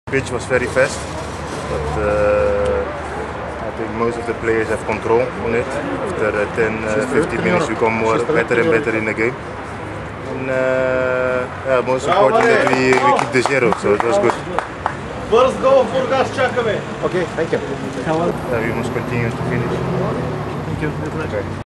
Pitch was very fast, but I think most of the players have control on it. After 10-15 minutes we become better and better in the game. And yeah, most important that we keep the zero, so it was good. First goal for Gaschakame. Okay, thank you. We must continue to finish. Thank you. Okay.